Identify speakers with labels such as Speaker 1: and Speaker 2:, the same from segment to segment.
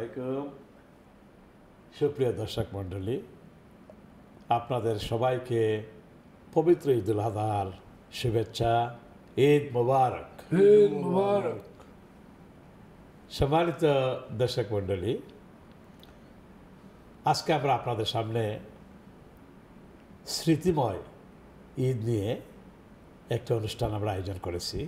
Speaker 1: আলাইকুম। সুপ্রিয় দর্শক মণ্ডলী, আপনাদের সবাইকে পবিত্র ঈদুল আজহার শুভেচ্ছা। ঈদ মোবারক।
Speaker 2: ঈদ মোবারক।
Speaker 1: সম্মানিত দর্শক মণ্ডলী, আজকে আমরা আপনাদের সামনে স্মৃতিময় ঈদ নিয়ে একটা অনুষ্ঠান আমরা আয়োজন করেছি।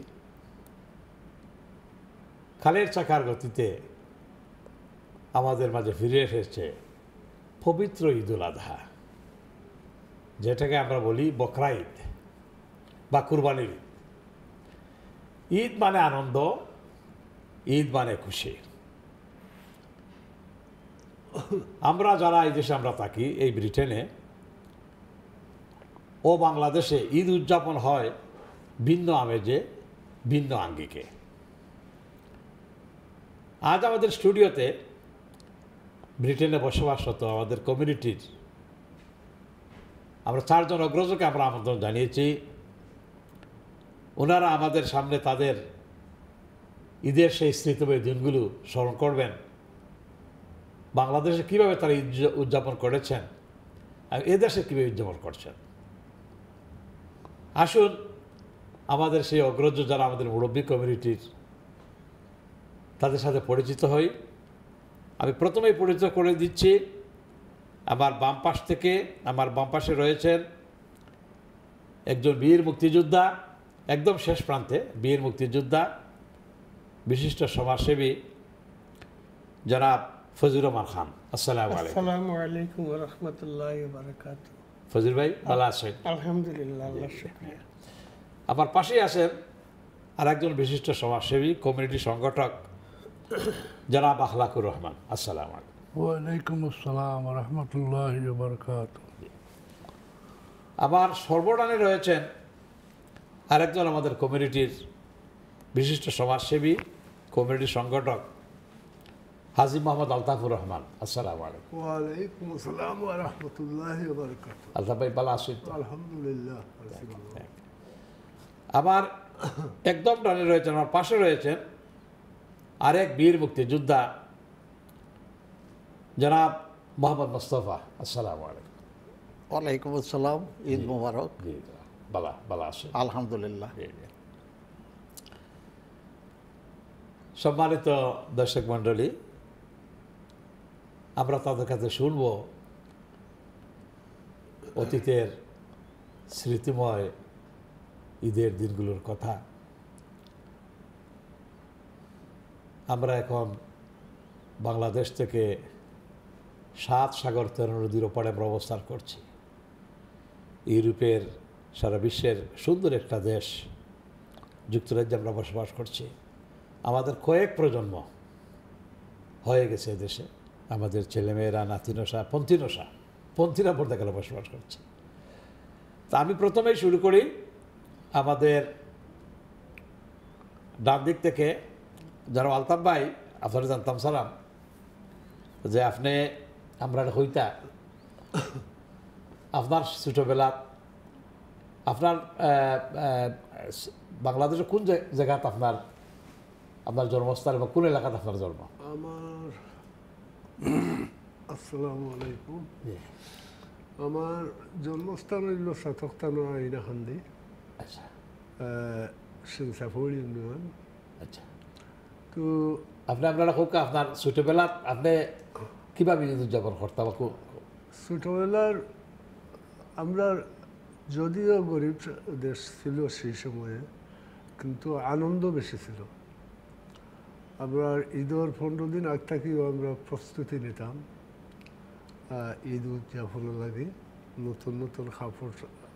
Speaker 1: কালের চাকার গতিতে আমাদের মাঝে ফিরে এসেছে পবিত্র ঈদুল আজহা, যেটাকে আমরা বলি বকরা ঈদ বা কুরবানির ঈদ। ঈদ মানে আনন্দ, ঈদ মানে খুশি। আমরা যারা এই দেশে আমরা থাকি, এই ব্রিটেনে ও বাংলাদেশে ঈদ উদযাপন হয় ভিন্ন আমেজে, ভিন্ন আঙ্গিকে। আজ আমাদের স্টুডিওতে ব্রিটেনে বসবাসরত আমাদের কমিউনিটির আমরা 4 জন অগ্রজকে আমরা আমন্ত্রণ জানিয়েছি। ওনারা আমাদের সামনে তাদের ঈদের সেই স্মৃতিময় দিনগুলো স্মরণ করবেন, বাংলাদেশে কীভাবে তারা ঈদ উদযাপন করেছেন আর এদেশে কীভাবে উদযাপন করছেন। আসুন আমাদের সেই অগ্রজ যারা আমাদের মুরব্বী কমিউনিটির, তাদের সাথে পরিচিত হই। আমি প্রথমেই পরিচয় করে দিচ্ছি। আমার বাম পাশ থেকে, আমার বাম পাশে রয়েছেন একজন বীর মুক্তিযোদ্ধা, একদম শেষ প্রান্তে বীর মুক্তিযোদ্ধা, বিশিষ্ট সমাজসেবী জনাব ফজলুর রহমান খান। আসসালামু আলাইকুম।
Speaker 2: আসসালামু আলাইকুম ওয়া রাহমাতুল্লাহি ওয়া বারাকাতুহু।
Speaker 1: ফজল ভাই ভালো আছেন?
Speaker 2: আলহামদুলিল্লাহ, আল্লাহর শুকরিয়া।
Speaker 1: আমার পাশেই আছেন আর একজন বিশিষ্ট সমাজসেবী, কমিউনিটি সংগঠক জনাব আখলাকুর রহমান। আসসালামু আলাইকুম।
Speaker 3: ওয়া আলাইকুম আসসালাম ওয়া রাহমাতুল্লাহি ওয়া বারাকাতুহু।
Speaker 1: আবার সর্বডানে রয়েছেন আরেকজন আমাদের কমিউনিটির বিশিষ্ট সমাজসেবী, কমিউনিটি সংগঠক হাজী মোহাম্মদ আলতাফুর রহমান। আসসালামু আলাইকুম।
Speaker 3: ওয়া আলাইকুম আসসালাম ওয়া রাহমাতুল্লাহি ওয়া বারাকাতুহু।
Speaker 1: আলতাফ ভাই ভালো আছেন?
Speaker 3: আলহামদুলিল্লাহ।
Speaker 1: আমার একদম ডানে রয়েছেন, আমার পাশে রয়েছেন আরেক বীর মুক্তিযোদ্ধা জনাব মোহাম্মদ মোস্তফা। আসসালামু আলাইকুম।
Speaker 4: ওয়ালাইকুম আসসালাম। ঈদ মোবারক।
Speaker 1: জি, বালা বালা আছেন?
Speaker 4: আলহামদুলিল্লাহ।
Speaker 1: সম্মানিত দর্শক মণ্ডলী, আমরা তাদের কাছে শুনব অতীতের স্মৃতিময় ঈদের দিনগুলোর কথা। আমরা এখন বাংলাদেশ থেকে 7 সাগর 13 নদীর ওপারে আমরা অবস্থান করছি। ইউরোপের, সারা বিশ্বের সুন্দর একটা দেশ যুক্তরাজ্যে আমরা বসবাস করছি। আমাদের কয়েক প্রজন্ম হয়ে গেছে দেশে, আমাদের ছেলেমেয়েরা নাতিনসা পন্থীরা পর্দা গেলে বসবাস করছে। তা আমি প্রথমেই শুরু করি আমাদের ডান দিক থেকে। যারা আলতাফ ভাই, আপনারা জানতাম সালাম যে আপনি আমরা হইতা আপনার ছোটোবেলা আপনার বাংলাদেশের কোন জায়গাতে আপনার আপনার জন্মস্থান এবং কোন এলাকাতে আপনার জন্ম?
Speaker 3: আমার আসসালামু আলাইকুম। আমার জন্মস্থান হইল সাতক্তানা ইনাখান্দি।
Speaker 1: আচ্ছা
Speaker 3: সিনসাফুর ইউনিয়ন।
Speaker 1: আচ্ছা,
Speaker 3: তো
Speaker 1: আপনারা হোক আপনার ছোটোবেলা আপনি কীভাবে ঈদ উদযাপন করতাম?
Speaker 3: ছোটোবেলার আমরা যদিও গরিব দেশ ছিল সেই সময়ে, কিন্তু আনন্দ বেশি ছিল। আমরা ঈদের 15 দিন আগ থেকেও আমরা প্রস্তুতি নিতাম ঈদ উদযাপনের লাগে, নতুন নতুন কাপড়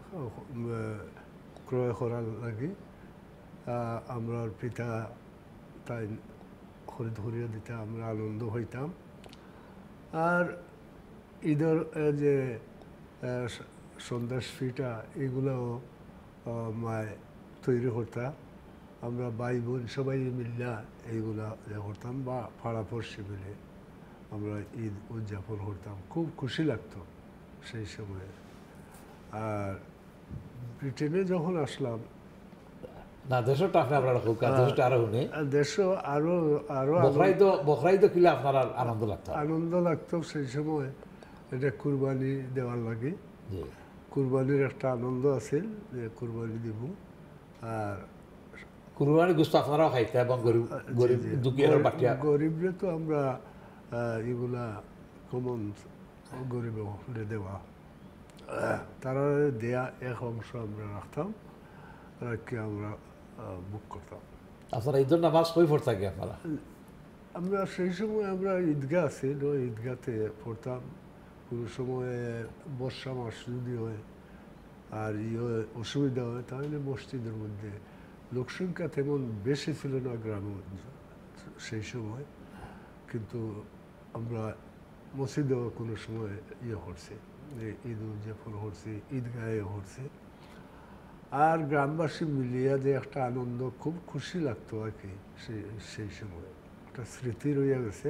Speaker 3: ক্রয় করার লাগে। আমরা পিতা তাই খরিদ করিয়া দিতে আমরা আনন্দ হইতাম। আর ঈদের যে সন্ধ্যার ফিটা এগুলোও মায় তৈরি করতাম। আমরা ভাই বোন সবাই মিল্লা এইগুলা করতাম, বা পাড়াপড়শি মিলে আমরা ঈদ উদযাপন করতাম। খুব খুশি লাগতো সেই সময়ে। আর ব্রিটেনে যখন আসলাম
Speaker 1: না দেশটা আপনি আপনারা হোক দেশটা আরো শুনে
Speaker 3: আর দেশও আরো আরো
Speaker 1: বখরাই তো কিলা আপনার আনন্দ লাগতো
Speaker 3: আনন্দ লাগতো সেই সময়। এটা কুরবানি দেওয়ার লাগে,
Speaker 1: জি
Speaker 3: কুরবানির একটা আনন্দ আছে যে কুরবানি দিব। আর
Speaker 1: কুরবানি গোস্ত আপনারাও খাইতে এবং গরিব গরিব দুঃখীর বাটিয়া
Speaker 3: গরিবরে তো আমরা এগুলা কমন গরিব দেওয়া, তারা দেয়া এক অংশ আমরা রাখতাম, রাখি আমরা বুক করতাম।
Speaker 1: আপনারা ঈদের নামাজ কই পড় থাকে আপনারা?
Speaker 3: আমরা সেই সময় আমরা ঈদগাহ আছে, ঈদগাতে পড়তাম। কোনো সময় বর্ষা মাস যদি হয় আর অসুবিধা হয় তাহলে মসজিদের মধ্যে। লোকসংখ্যা তেমন বেশি ছিল না গ্রামে সেই সময়, কিন্তু আমরা মসজিদেও কোনো সময় করছি, ঈদ উদযাপন করছি, ঈদগাহে করছি। আর গ্রামবাসী মিলিয়ে যে একটা আনন্দ, খুব খুশি লাগতো আর কি সেই সময়। একটা স্মৃতি রয়ে গেছে।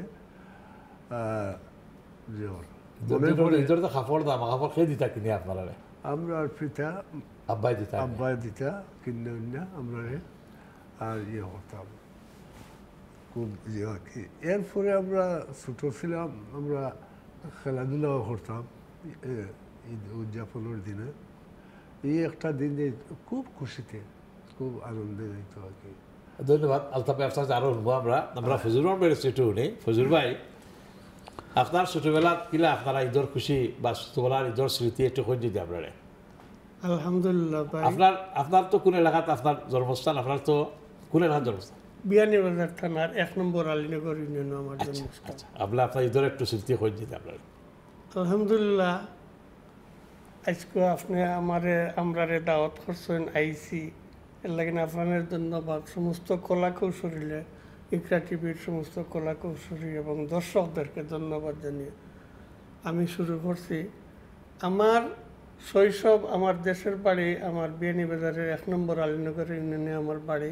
Speaker 1: ঈদের তো কাপড় দাম কাপড় খেয়ে দিতা কিনে আপনারা?
Speaker 3: আমরা পিতা আব্বাই দিতা কিনে না আমরা আর করতাম খুব আর কি। এরপরে আমরা ছোট ছিলাম, আমরা খেলাধুলাও করতাম ঈদ উদযাপনের দিনে। এই একটা দিন খুব খুশিতে, খুব আনন্দে যেত আর কি।
Speaker 1: ধন্যবাদ আলতাফ ভাই। আপনার আরো শুনবো আমরা ফজুর রহমান একটু শুনি। ফজুর ভাই, আপনার ছোটবেলা কিলা আপনারা ঈদের খুশি বা ছোটবেলার ঈদের স্মৃতি একটু কই দিতে আপনারা?
Speaker 2: আলহামদুলিল্লাহ ভাই,
Speaker 1: আপনার তো কোন এলাকাতে আপনার জন্মস্থান? আপনার তো কোন এলাকার জন্মস্থান?
Speaker 2: বিয়ানীবাজার থানার ১ নম্বর আলীনগর ইউনিয়ন আমার জন্মস্থান।
Speaker 1: আপনার ঈদের একটু স্মৃতি কই দিতে আপনারা?
Speaker 2: আলহামদুলিল্লাহ, আজকে আপনি আমরারে দাওয়াত করছেন, আইসি এর লাগে আপনাদের ধন্যবাদ। সমস্ত কলা কৌশলীরা, ইকরা টিভির সমস্ত কলা কৌশলী এবং দর্শকদেরকে ধন্যবাদ জানিয়ে আমি শুরু করছি। আমার শৈশব, আমার দেশের বাড়ি আমার বিয়ানীবাজারের ১ নম্বর আলীনগর ইউনিয়নে আমার বাড়ি।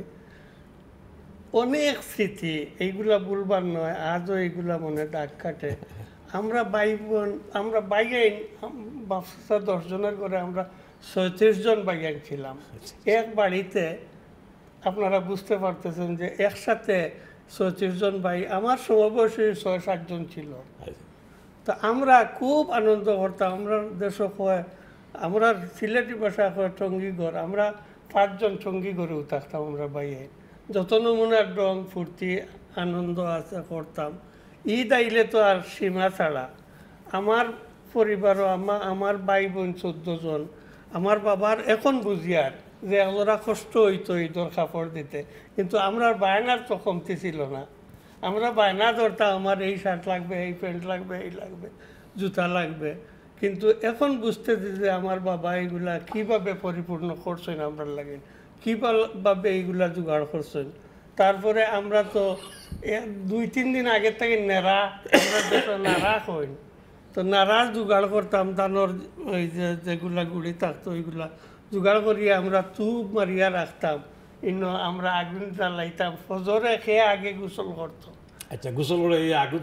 Speaker 2: অনেক স্মৃতি, এইগুলা বলবার নয়, আজও এইগুলা মনে দাগ কাটে। আমরা ভাই বোন, আমরা বাইগাইন বাচ্চা 10 জনের করে আমরা ৩৬ জন বাইগাইন ছিলাম এক বাড়িতে। আপনারা বুঝতে পারতেছেন যে একসাথে ৩৬ জন ভাই, আমার সমবয়সী ৬-৭ জন ছিল। তা আমরা খুব আনন্দ করতাম। আমরা দেশ হয়, আমরা সিলেটি ভাষা হয় টঙ্গিঘর, আমরা 5 জন টঙ্গিঘরেও থাকতাম আমরা বাইয়ে। যত নমুনার রং ফুর্তি আনন্দ আছে করতাম। ঈদ আইলে তো আর সীমা ছাড়া। আমার পরিবারও আমার ভাই বোন 14 জন। আমার বাবার এখন বুঝিয়ার যে ওরা কষ্ট হইতো ঈদের কাপড় দিতে, কিন্তু আমরা বায়নার তো কমতি ছিল না। আমরা বায়না ধরতাম, আমার এই শার্ট লাগবে, এই প্যান্ট লাগবে, এই লাগবে, জুতা লাগবে। কিন্তু এখন বুঝতেছি যে আমার বাবা এইগুলা কীভাবে পরিপূর্ণ করছেন, আমরা লাগে কীভাবে এইগুলা জোগাড় করছেন। তারপরে আমরা তো 2-3 দিন আগে থেকে নেড়া, আমরা দেশে নাড়া হই, তো নাড়া জোগাড় করতাম। ধানের ওই যেগুলা গুড়ি থাকতো ওইগুলা জোগাড় করিয়া আমরা তুপ মারিয়া রাখতাম। আমরা আগুন জ্বালাইতাম। ফজরে খেয়ে আগে গোসল করতো।
Speaker 1: আচ্ছা, গোসল করে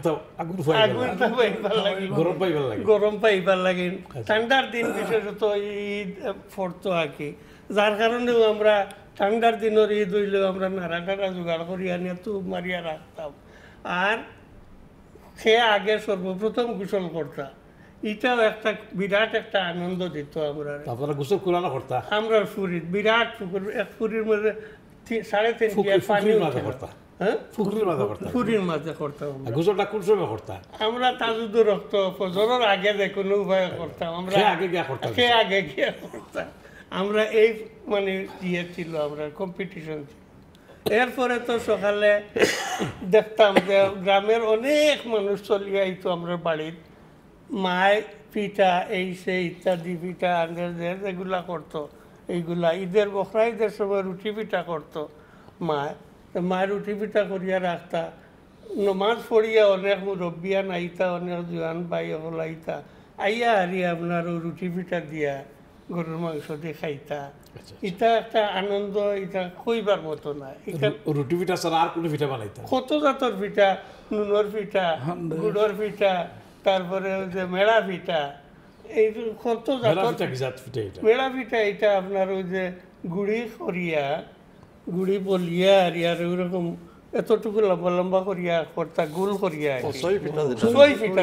Speaker 2: গরম পাইবার লাগে। ঠান্ডার দিন বিশেষত ঈদ পড়তো আর কি, যার কারণেও আমরা ঠান্ডার দিনের ঈদ হইলেও আমরা নাড়া টাড়া জোগাড় করিয়া নিয়ে তুপ মারিয়া রাখতাম। আর খেয়ে আগে সর্বপ্রথম গোসল করতাম। এটাও একটা বিরাট একটা আনন্দ দিত। আমরা
Speaker 1: গোসল কুলানো করতাম।
Speaker 2: আমরা ফুরির বিরাট পুকুর, এক ফুরির মধ্যে 3.5 গিলাস পানি করতাম। হ্যাঁ, ফুরির মাঝে করতাম।
Speaker 1: গোসলটা কোন সময় করতাম?
Speaker 2: আমরা তাজুদুর রক্ত ফজরের আগে যে কোনো উপায় করতাম। আমরা আগে গিয়া করতাম। আমরা এই মানে ইয়ে ছিল, আমরা কম্পিটিশন ছিল। এরপরে তো সকালে দেখতাম যে গ্রামের অনেক মানুষ চলিয়ে আইতো আমরা বাড়ির। মায় পিঠা এই সেই ইত্যাদি পিঠা যেগুলা করতো, এইগুলা ঈদের বখরা ঈদের সময় রুটি পিঠা করতো মায় রুটি পিঠা করিয়া রাখতা। নমাজ পড়িয়া অনেক মুরব্বিয়ান আইতা, অনেক জোয়ান ভাই হল আইতা, আইয়া হারিয়া আপনার রুটি পিঠা দিয়া গরুর মাংস দিয়ে খাইতা। এটা একটা আনন্দ, এটা কইবার মতো না।
Speaker 1: রুটি পিঠা ছাড়া আর কোনো পিঠা বানাইতা? কত
Speaker 2: জাতের পিঠা, নুনের পিঠা, গুড়ের পিঠা, তারপরে যে মেড়া পিঠা, এই কত জাতের মেড়া পিঠা। এটা আপনার ওই যে গুড়ি করিয়া গুড়ি বলিয়া আর ইয়ার ওইরকম এতটুকু লম্বা লম্বা করিয়া করতা গোল করিয়া আর কি।
Speaker 4: 6 ফিটা যেটা।
Speaker 2: 6 ফিটা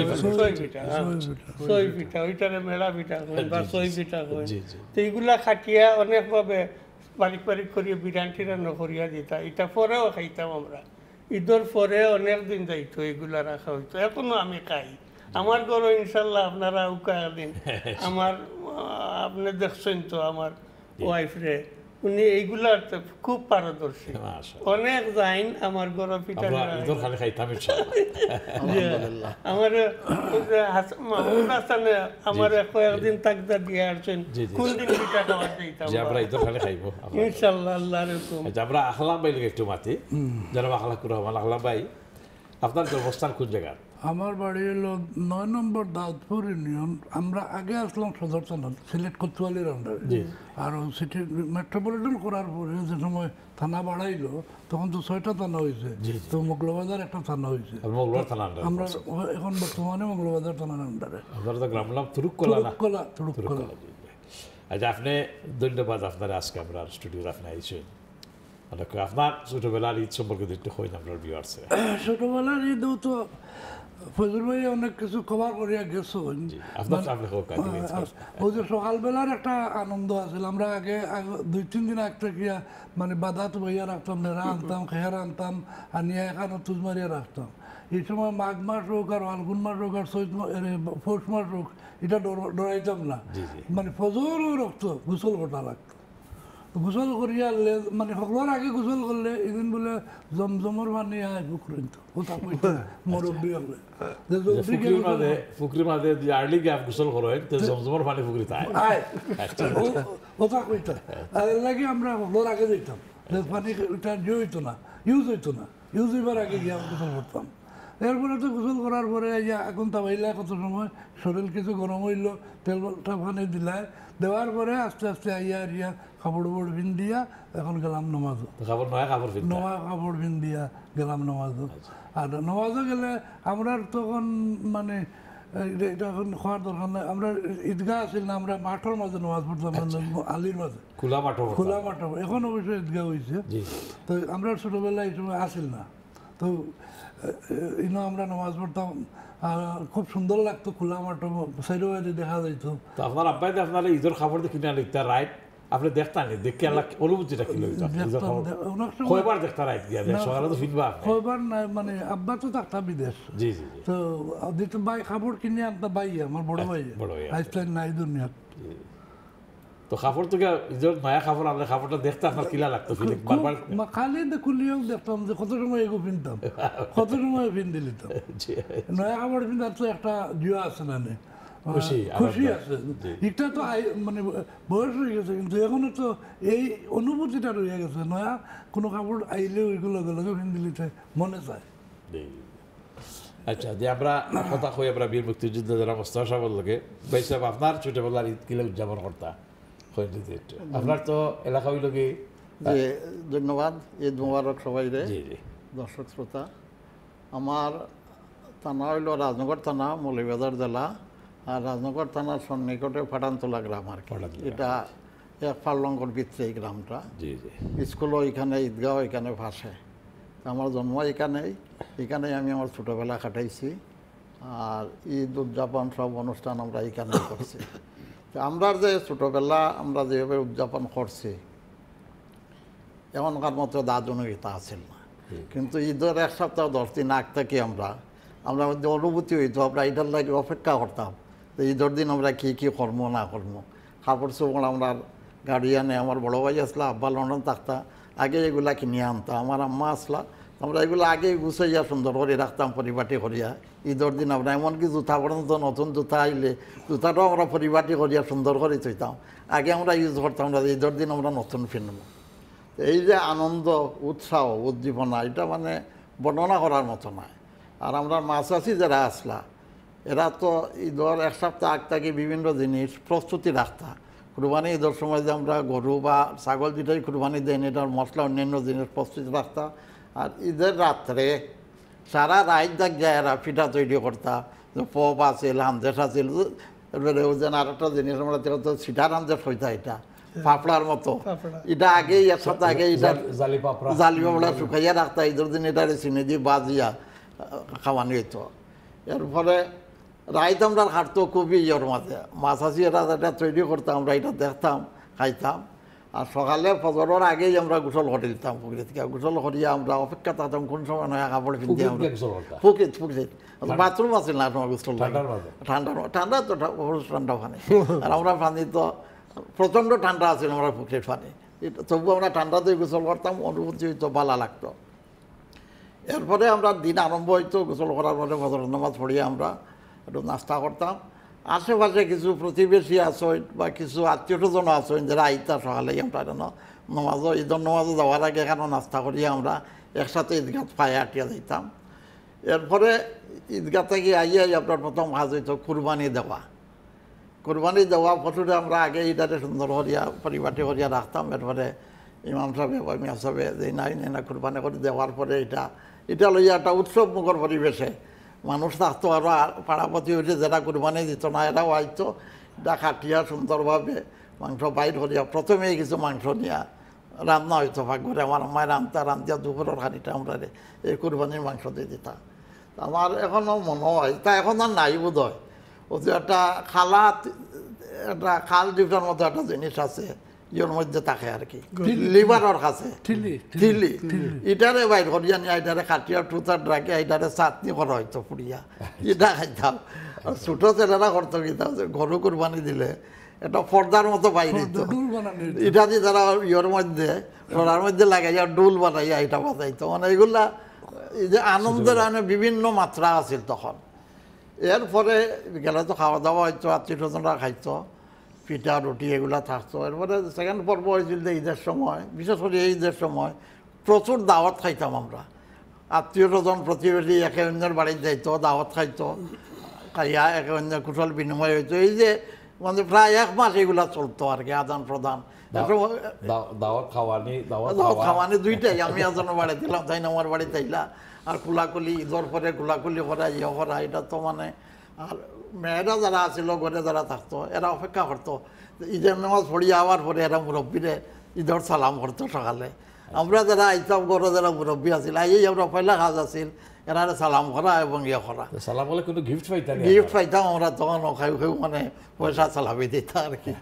Speaker 2: 6 ফিটা ওইটারে মেলা ফিটা হয় বা 6 ফিটা হয়। তো এইগুলা খাটিয়া অনেকভাবে বারিক বারিক করিয়া বিরান টিরান করিয়া দিতা, এটা পরেও খাইতাম আমরা। ঈদের পরে অনেক দিন যাইতো এগুলা রাখা হইতো, এখনো আমি খাই। আমার ঘরে ইনশাল্লাহ আপনারা উকা দিন আমার আপনি দেখছেন তো আমার ওয়াইফ রে, উনি এইগুলার খুব পারদর্শী, অনেক যাইন আমার ঘরে পিঠা আমার মাহমুদ হাসানে আমার কয়েকদিন তাকদা দিয়ে আসছেন কোন দিন পিঠা খাওয়া দিতাম ইনশাল্লাহ আল্লাহর হুকুম।
Speaker 1: আমরা আখলাম ভাই একটু মাতি যারা আখলা করে আখলাম ভাই, আপনার জন্মস্থান কোন জায়গা?
Speaker 5: আমার বাড়ি হলো 9 নম্বর দাউদপুর ইউনিয়ন। আমরা আগে আসলাম সদর থানা, সিলেট কোতোয়ালির আন্ডারে। আর সিটি মেট্রোপলিটন করার পরে যে সময় থানা বাড়াইলো তখন তো 6টা থানা হয়েছে, তো মঙ্গলবাজার একটা থানা হয়েছে। আমরা এখন বর্তমানে মঙ্গলবাজার থানার আন্ডারে।
Speaker 1: আপনার তো গ্রাম নাম তুরুকলা। আচ্ছা, আপনি ধন্যবাদ আপনার আজকে আমরা স্টুডিওর আপনি আইছেন। আপনার ছোটবেলার ঈদ সম্পর্কে একটু হই না আপনার ভিউয়ার্সে।
Speaker 5: ছোটবেলার ঈদও তো ফজল ভাই অনেক কিছু খবর করিয়া গেছো। ওই যে সকালবেলার একটা আনন্দ আছিল। আমরা আগে 2-3 দিন আগ থেকে মানে বাদাত বইয়া রাখতাম, নেড়া আনতাম, খেয়ার আনতাম, আনিয়া এখানে তুজ মারিয়া রাখতাম। এই সময় মাঘ মাস হোক আর ফাল্গুন মাস হোক আর পৌষ মাস হোক, এটা ডরাইতাম না। মানে ফজরও রক্ত গোসল করা লাগতো। গোসল করিয়া মানে সকলের আগে গোসল করলে এদিন বলে জমজমর পানি আয় পুকুরিত মুরব্বী হলে
Speaker 1: পুকুরির মাঝে আর্লি গ্যাপ গোসল করেন জমজমর পানি পুকুরিতে আয়
Speaker 5: কথা কইতা। আর এর লাগে আমরা সকলের আগে যেতাম, পানি এটা হইতো না, ইউজ হইবার আগে গিয়ে গোসল করতাম। এরপরে তো গোসল করার পরে এখন তাবাইলা কত সময় শরীর কিছু গরম হইলো, তেলটা পানি দিলায়, দেওয়ার পরে আস্তে আস্তে আইয়া কাপড় দিয়া এখন গেলাম নমাজও। নয়া কাপড় দিয়া গেলাম নমাজও। আর নমাজও গেলে আমরা তখন মানে এটা এখন খাওয়ার দরকার নাই, আমরা ঈদগাহ আছিল না, আমরা মাঠের মাঝে নমাজ পড়তাম, আলির মাঝে খোলা মাঠ। এখন অবশ্যই ঈদগাহ হয়েছে। তো আমরা ছোটবেলায় এই সময় আসিল না, তো আমরা নামাজ পড়তাম, খুব সুন্দর লাগতো। খোলা মাঠ সাইডে বাইরে দেখা যাইতো।
Speaker 1: তো আপনার আব্বাই আপনার ঈদের খাবার কিনে লিখতে রাইট আপনি দেখতেন, দেখে আল্লাহ অনুভূতিটা কি কয়বার দেখতে রাইট গিয়া সকালে তো ফিরবা
Speaker 5: কয়বার নাই, মানে আব্বা তো থাকতাম বিদেশ। তো দিতে ভাই খাবার কিনে আনতাম, ভাই আমার বড় ভাই আইসলেন নাই দুনিয়া।
Speaker 1: তো খাবার তো ঈদের নয়া খাবার আনলে খাবারটা দেখতে আপনার কিলা লাগতো?
Speaker 5: খালি খুলিয়েও দেখতাম যে কত সময় এগো পিনতাম, কত সময় পিন দিলিতাম। নয়া খাবার পিনতার তো একটা জিও আছে না, খুশি আছে। এটা তো মানে বয়স হয়ে গেছে, কিন্তু এখনো তো এই অনুভূতিটা রয়ে গেছে। নয়া কোনো কাপড় আইলে ওইগুলো লগে পিন দিলিতে মনে চায়।
Speaker 1: আচ্ছা, যে আমরা কথা কই আমরা বীর মুক্তিযুদ্ধ যারা মোস্তফা সাহেবের লগে ভাই সাহেব, আপনার ছোটবেলার ঈদ কিলা উদযাপন করতা? আপনার তো এলাকা হইল কি?
Speaker 4: ধন্যবাদ, ঈদ মুবারক সবাই রে দর্শক শ্রোতা। আমার থানা হইল রাজনগর থানা, মৌলভীবাজার জেলা। আর রাজনগর থানার সন্নিকটে ফাটানতলা গ্রাম আর কি। এটা 1 ফার্লঙ্গর ভিতরে এই গ্রামটা। স্কুলও এখানে, ঈদগাঁও এখানে ভাসে। আমার জন্ম এখানেই আমি আমার ছোটোবেলা কাটাইছি। আর ঈদ উদযাপন সব অনুষ্ঠান আমরা এখানেই করছি। তো আমরা যে ছোটোবেলা আমরা যেভাবে উদযাপন করছি এমনকার মতো দাদুনিতা আছিল না। কিন্তু ঈদের 1 সপ্তাহ 10 দিন আগ থেকে আমরা মধ্যে অনুভূতি হইতো, আমরা এটার লাগে অপেক্ষা করতাম যে ঈদের দিন আমরা কী কর্ম না কর্ম। কাপড় চোপড় আমরা গার্ডিয়ানে, আমার বড়ো ভাই আসলা, আব্বা লন্ডন থাকতা, আগে এগুলা কিনে আনতাম। আমার আম্মা আসলা, আমরা এগুলো আগে গুছাইয়া সুন্দর করে রাখতাম পরিপাটি করিয়া। ঈদের দিন আমরা এমনকি জুতা পর্যন্ত নতুন জুতা আইলে জুতাটাও আমরা পরিপাটি করিয়া সুন্দর করে থইতাম। আগে আমরা ইউজ করতাম না, ঈদের দিন আমরা নতুন কিনব। এই যে আনন্দ, উৎসাহ, উদ্দীপনা, এটা মানে বর্ণনা করার মতো নয়। আর আমরা মাছাছি যারা আসলা, এরা তো ঈদের 1 সপ্তাহ আগ থেকে বিভিন্ন জিনিস প্রস্তুতি রাখতা। কুরবানি ঈদের সময় যে আমরা গরু বা ছাগল যেটাই কুরবানি দেন, এটার মশলা অন্যান্য জিনিস প্রস্তুতি রাখতা। আর ঈদের রাত্রে সারা রাত দেখ যায় এরা পিঠা তৈরি করতা, পপ আছিল, হামদেশ আছিল। এবারে ওই যেন আর একটা জিনিস আমরা তো সিটার হামদেশ হইতা, এটা পাপড়ার মতো
Speaker 2: পাপড়া।
Speaker 4: এটা আগেই এক সপ্তাহ আগে এটা
Speaker 1: জালি পাপড়া
Speaker 4: জালি পাপড়া শুকাইয়া রাখতা ঈদের দিন এটা চিনি দিয়ে বাজিয়া খাওয়ানি হইতো। এরপরে রাইত আমরা খাটতো খুবই ইয়ের মাঝে মাছ আসি এটা যেটা তৈরি করতাম আমরা এটা দেখতাম খাইতাম। আর সকালে ফজরের আগেই আমরা গোসল করে দিতাম পুকুরে থেকে। গোসল করিয়া আমরা অপেক্ষা থাকতাম কোন সময় নয় কাপড় পিন্ধি আমরা পুকুরে পুকুরে বাথরুম আছে না তোমার গোসল ঠান্ডা ঠান্ডা তো ঠান্ডা পানি। আর আমরা পানি তো প্রচণ্ড ঠান্ডা আছে আমরা পুকুরের পানি, তবু আমরা ঠান্ডাতে গোসল করতাম, অনুভূতি হইতো ভালো লাগতো। এরপরে আমরা দিন আরম্ভ হইতো গোসল করার পরে ফজরের নামাজ পড়িয়ে আমরা একটু নাস্তা করতাম। আশেপাশে কিছু প্রতিবেশী আসেন বা কিছু আত্মীয় স্বজন আসেন যারা আইতা সকালেই আমরা নামাজও ঈদের নামাজও যাওয়ার আগে এখানে নাস্তা করিয়ে আমরা একসাথে ঈদগাহ পায়ে আটিয়া দিতাম। এরপরে ঈদগাহ থেকে আইয়াই আপনার প্রথম কাজ হইতো কুরবানি দেওয়া। কুরবানি দেওয়া পশুরে আমরা আগে ঈদারে সুন্দর করিয়া পরিপাটি করিয়া রাখতাম। এরপরে ইমাম সাহেব বা মিয়া সাহেব যে নাই না কুরবানি করে দেওয়ার পরে এটা লইয়া একটা উৎসব মুখর পরিবেশে মানুষ থাকতো। আরও পাড়াপতি হইলে যারা কুরবানি দিত না এরাও আইতো, এটা কাটিয়া সুন্দরভাবে মাংস বাইর করিয়া প্রথমেই কিছু মাংস নিয়া রান্না হইতো ভাগ করে। আমার মায়ের রান্তিয়া দুপুরের খানিটা আমরা এই কুরবানির মাংস দিয়ে দিতাম। আমার এখনও মনে হয় তা এখন আর নাই বোধ হয়। ও যে একটা একটা খাল ডিপটার মতো একটা জিনিস আছে ইয়ের মধ্যে থাকে আর কি, লিভারের কাছে ঠিলি এটারে বাইর করিয়া নিয়ে এটারে কাটিয়া টুতার ডাকে এটারে চাটনি করা হইতো পুড়িয়া, এটা খাইতাম। আর ছোটো ছেলেরা করতো কিতাম যে গরু কুরবানি দিলে একটা পর্দার মতো বাইরে এটা দিয়ে তারা ইয়ের মধ্যে পড়ার মধ্যে লাগাইয়া ডুল বানাইয়া এটা বাজাইতো। মানে এগুলা এই যে আনন্দের বিভিন্ন মাত্রা আছিল তখন। এরপরে গেলে তো খাওয়া দাওয়া হইতো, আত্মীয় স্বজনরা খাইতো, পিঠা রুটি এগুলা থাকতো। এরপরে সেকেন্ড পর্ব হয়েছিল যে ঈদের সময়, বিশেষ করে এই ঈদের সময় প্রচুর দাওয়াত খাইতাম আমরা। আত্মীয় স্বজন প্রতিবেশী একে অন্যের বাড়িতে যাইতো, দাওয়াত খাইতো, খাইয়া একে অন্যের কুশল বিনিময় হইতো। এই যে মানে প্রায় এক মাস এগুলা চলতো আর কি, আদান প্রদান।
Speaker 1: দাওয়াত
Speaker 4: খাওয়ানি দুইটাই, আমি একজনের বাড়ি দিলাম, তাই না আমার বাড়িতে আইলা। আর কুলাকুলি ঈদের পরে কুলাকুলি করা ইয়ে করা, এটা তো মানে। আর মেয়েরা যারা আছিল ঘরে যারা থাকতো এরা অপেক্ষা করতো ঈদের নামাজ পড়িয়ে আওয়ার পরে এরা মুরব্বীরে ঈদের সালাম করতো সকালে। আমরা যারা আইতাম ঘরে যারা মুরব্বী আছিল এই আমরা পয়লা কাজ আছিল এরা সালাম করা এবং ইয়ে করা।
Speaker 1: সালাম বলে কোনো গিফট পাইতাম?
Speaker 4: গিফট পাইতাম আমরা তখন কেউ মানে পয়সা সালামি দিতাম আর কি।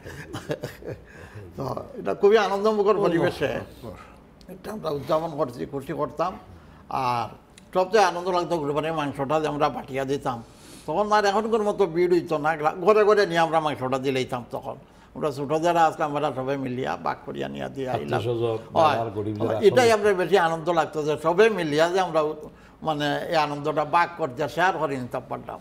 Speaker 4: তো এটা খুবই আনন্দমুখর পরিবেশে এটা আমরা উদযাপন করছি, খুশি করতাম। আর সবচেয়ে আনন্দ লাগতো কুরবানির মাংসটা যে আমরা বাটিয়া দিতাম। তখন আর এখনকার মতো ভিড় হইতো না, ঘরে ঘরে নিয়ে আমরা মাংসটা দিলেইতাম। তখন আমরা ছোটো যারা আসলাম আমরা সবাই মিলিয়া বাক করিয়া নিয়ে দিয়ে আইলাম। এটাই আমরা বেশি আনন্দ লাগতো যে সবাই মিলিয়া যে আমরা মানে এই আনন্দটা বাক করতে শেয়ার করে নিতাম পারতাম।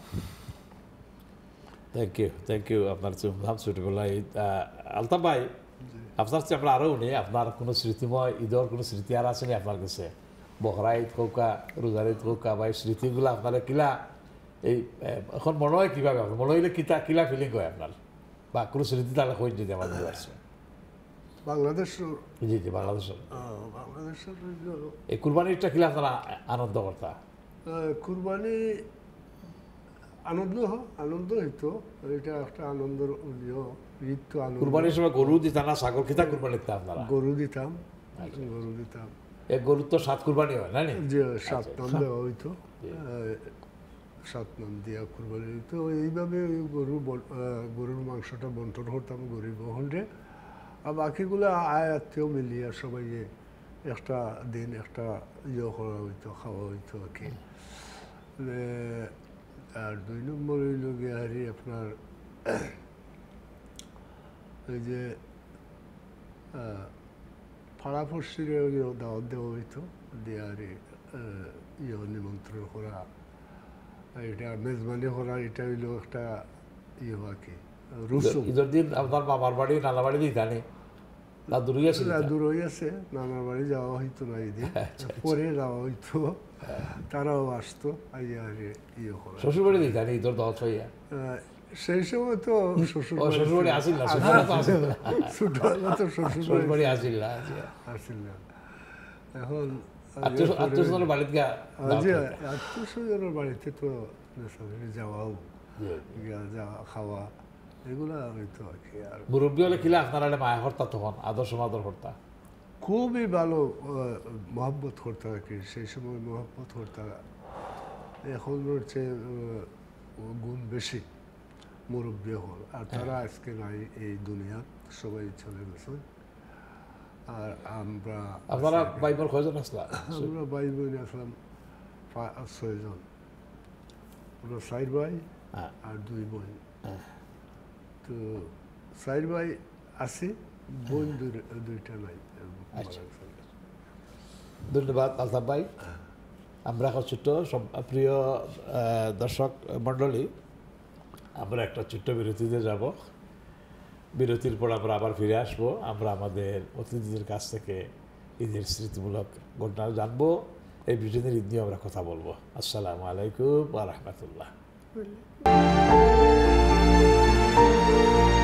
Speaker 1: থ্যাংক ইউ আপনার নাম ছোটবেলায়। আলতাফ ভাই, আপনার চেয়ে আমরা আরও নেই, আপনার কোনো স্মৃতিময় ঈদের কোনো স্মৃতি আর আছে নি আপনার কাছে? বকরা ঈদ কৌকা, রোজার ঈদ কৌকা বা এই স্মৃতিগুলো আপনারা কিলা এই এখন মনে হয় কীভাবে আপনার মনে হইলে কিলা ফিলিং হয় আপনার, বা কোনো স্মৃতি তাহলে হয়ে যদি আমাদের আসছে?
Speaker 3: বাংলাদেশের
Speaker 1: জি জি বাংলাদেশের
Speaker 3: বাংলাদেশের
Speaker 1: এই কুরবানিটা কিলা আপনারা আনন্দ করতা?
Speaker 3: কুরবানি আনন্দ হইতো, এটা একটা আনন্দের ঈদ তো আনন্দ।
Speaker 1: কুরবানির সময় গরু দিতাম না ছাগল কিতা কুরবানি দিতাম আপনারা?
Speaker 3: গরু দিতাম।
Speaker 1: এক গরুর তো 7 কুরবানি হয় না?
Speaker 3: যে 7 নাম দেওয়া হইতো, 7 নাম দিয়া কুরবানি হইতো। এইভাবে গরুর মাংসটা বন্টন করতাম গরিব বহনরে। আর বাকিগুলো আত্মীয় মিলিয়ে সবাই একটা দিন একটা ইয়ে করা হইতো, খাওয়া হইতো আর কি। আর 2 নম্বর হইল গিয়ে হারি আপনার ওই যে পাড়াপড়শিরে দাওয়াত দেওয়া হইতো, দিয়ে আর ইয়ে নিমন্ত্রণ করা, এটা মেজবানি করা, এটা হইল একটা ইয়ে আর কি রুসুম।
Speaker 1: ঈদের দিন আপনার বাবার বাড়ি নানা বাড়ি দিই জানি
Speaker 3: দূরই আছে, নানার বাড়ি যাওয়া হইতো না ঈদে, পরে যাওয়া হইতো, তারাও আসতো আইয়া আর ইয়ে করা।
Speaker 1: শ্বশুর বাড়ি দিই জানি ঈদের দাওয়াত হইয়া?
Speaker 3: সেই সময় তো শ্বশুর
Speaker 1: বাড়ি আসিল না,
Speaker 3: ছোটবেলা তো শ্বশুর বাড়ি আসিল না। এখন
Speaker 1: আত্মীয় স্বজনের বাড়িতে
Speaker 3: আত্মীয় স্বজনের বাড়িতে তো যাওয়াও, যাওয়া খাওয়া এগুলা হয়তো আর কি। আর
Speaker 1: মুরব্বী হলে কিলা আপনারা হলে মায়া হর্তা তখন আদর্শ মাদর হর্তা
Speaker 3: খুবই ভালো মহব্বত করতে আর কি, সেই সময় মহব্বত করতে। এখন হচ্ছে গুণ বেশি মুরব্বী হল, আর তারা আজকে নাই এই দুনিয়া, সবাই চলে গেছে। আর
Speaker 1: আপনারা ভাই বোন কয়জন আসলা?
Speaker 3: আমরা ভাই বোন আসলাম 6 জন। আমরা 4 ভাই আর 2 বোন। তো 4 ভাই আছে, বোন 2টা নাই।
Speaker 1: ধন্যবাদ আলতাফ ভাই। আমরা এখন ছোট্ট প্রিয় দর্শক মণ্ডলী, আমরা একটা ছোট্ট বিরতিতে যাব। বিরতির পর আমরা আবার ফিরে আসবো। আমরা আমাদের অতিথিদের কাছ থেকে ঈদের স্মৃতিমূলক ঘটনা জানবো। এই ব্রিটেনের ঈদ নিয়ে আমরা কথা বলবো। আসসালামু আলাইকুম ওয়া রাহমাতুল্লাহ।